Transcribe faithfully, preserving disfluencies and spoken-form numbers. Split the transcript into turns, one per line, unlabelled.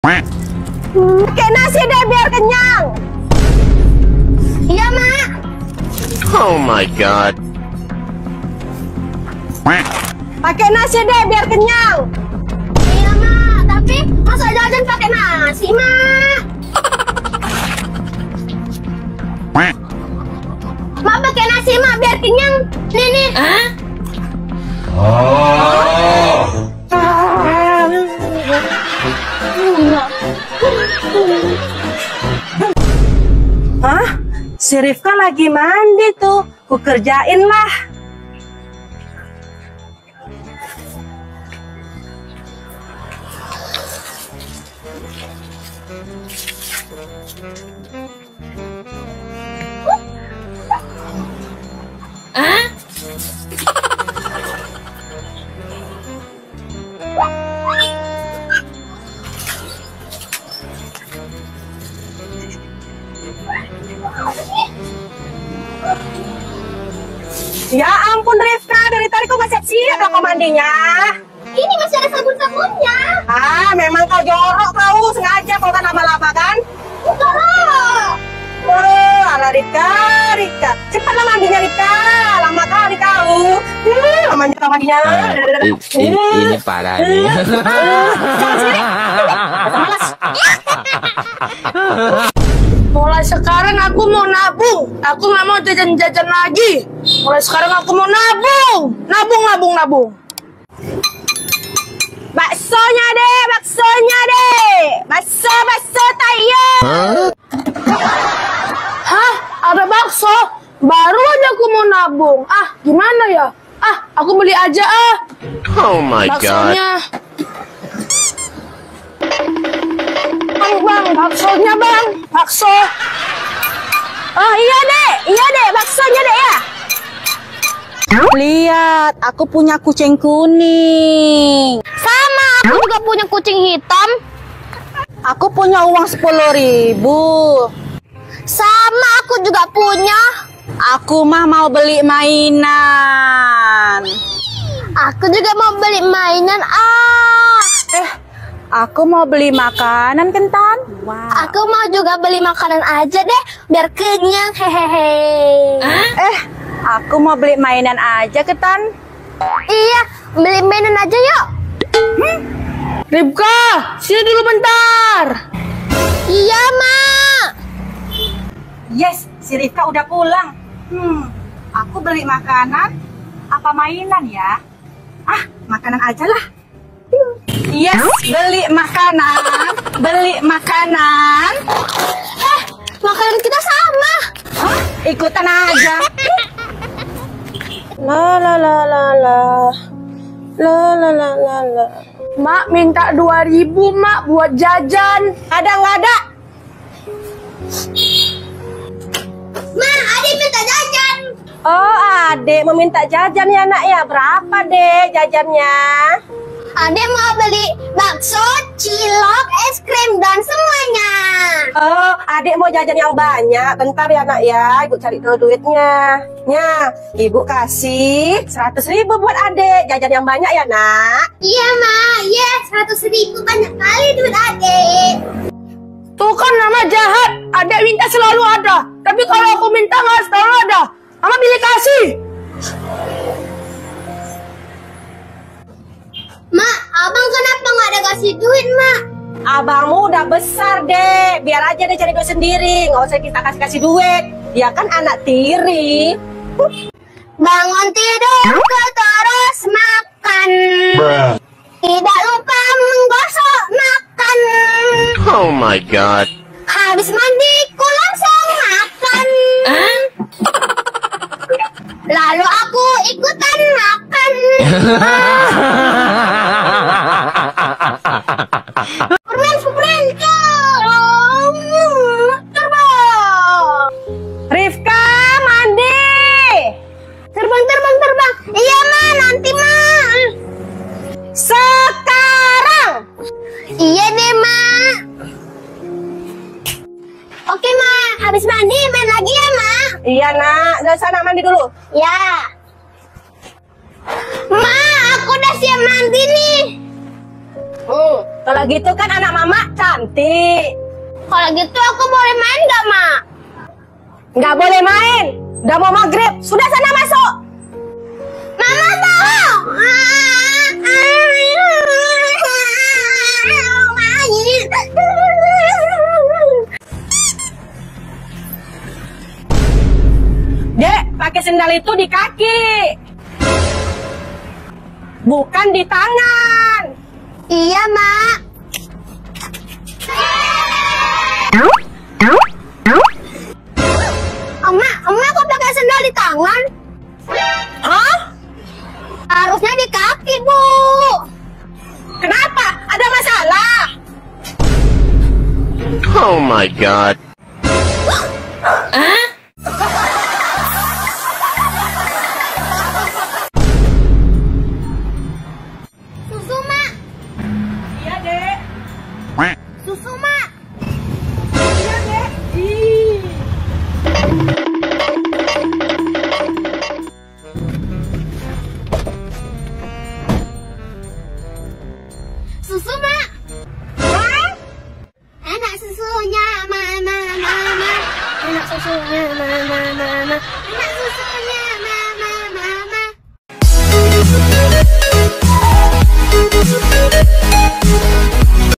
Pakai nasi deh biar kenyang. Iya, Mak.
Oh my god.
Pakai nasi deh biar kenyang. Iya, Mak. Tapi masa jajan pakai nasi, Mak? Mak pakai nasi, Mak, biar kenyang. Nih, nih. Hah? Oh. Hah? Si Rifka lagi mandi tuh. Ku kerjain lah. Hah? Ya ampun Rifka, dari tadi kok nggak siap-siap lah kau mandinya. Ini masih ada sabun-sabunnya. Ah, memang kau jorok kau, sengaja kau kan lama-lama kan? Enggak lah. Oh, ala Rifka, Rifka. Cepatlah mandinya Rifka, lama kali kau. Hmm, lamanya kau mandinya.
Uh, ini, ini parah nih.
Jangan sini. Malas. Mulai sekarang aku mau nabung. Aku nggak mau jajan-jajan lagi. Mulai sekarang aku mau nabung. Nabung, nabung, nabung. Baksonya deh, baksonya deh. Bakso, bakso tayo. Hah? Ada bakso? Baru aja aku mau nabung. Ah, gimana ya? Ah, aku beli aja ah.
Oh my
baksonya.
god.
Bang, bang, baksonya bang, bakso. Oh iya deh, iya deh, baksonya deh ya. Lihat, aku punya kucing kuning. Sama, aku juga punya kucing hitam. Aku punya uang sepuluh ribu. Sama, aku juga punya. Aku mah mau beli mainan. Aku juga mau beli mainan ah. Eh. Aku mau beli makanan, Kentan. Wow. Aku mau juga beli makanan aja deh, biar kenyang. Hehehe. Eh, aku mau beli mainan aja, Kentan. Iya, beli mainan aja yuk. Hmm? Rifka, sini dulu bentar. Iya, Mak. Yes, si Rifka udah pulang. Hmm, aku beli makanan apa mainan ya? Ah, makanan aja lah. Yes, beli makanan, beli makanan. Eh, makanan kita sama. Hah? Ikutan aja. La la la la la, la la la la la. Mak minta dua ribu mak buat jajan. Ada nggak ada? Mak, adik minta jajan. Oh, adik mau minta jajan ya nak ya. Berapa deh jajannya? Adek mau beli bakso, cilok, es krim, dan semuanya. Oh, adek mau jajan yang banyak. Bentar ya nak ya, ibu cari dulu duitnya. Nya, ibu kasih seratus ribu buat adek. Jajan yang banyak ya nak. Iya mak, iya seratus ribu banyak kali duit adek. Tuh kan nama jahat, adek minta selalu ada. Tapi kalau aku minta nggak selalu ada. Mama pilih kasih. Mak, abang kenapa nggak ada kasih duit, Mak? Abangmu udah besar, Dek. Biar aja dia cari duit sendiri. Nggak usah kita kasih-kasih duit. Dia kan anak tiri. Bangun tidur, terus makan. Bruh. Tidak lupa menggosok makan.
Oh my god.
Habis mandi, ku langsung makan. Huh? Lalu aku ikutan makan. Superman, Superman, terbang. Rifka, mandi. Terbang, terbang, terbang. Iya, Ma, nanti, Ma. Sekarang. Iya deh, Ma. Oke, Ma. Habis mandi, main lagi ya, Ma. Iya, nak. Dari sana mandi dulu. Ya. Ma, aku udah siap mandi nih. Hmm.
Kalau gitu kan anak mama cantik.
Kalau gitu aku boleh main nggak, Mak?
Nggak boleh main. Udah mau maghrib. Sudah sana masuk.
Mama mau.
Dek, pakai sendal itu di kaki. Bukan di tangan.
Iya, Mak. Oma, Oma kok pakai sendal di tangan?
Hah?
Harusnya di kaki, Bu.
Kenapa? Ada masalah?
Oh my god.
Susu, Mak.
Iya, Dek.
Susu, Mak.
Iya, Dek. Ih.
Susu, Mak.
Hah?
Enak susunya, Mama, Mama. Enak susunya, Mama, Mama.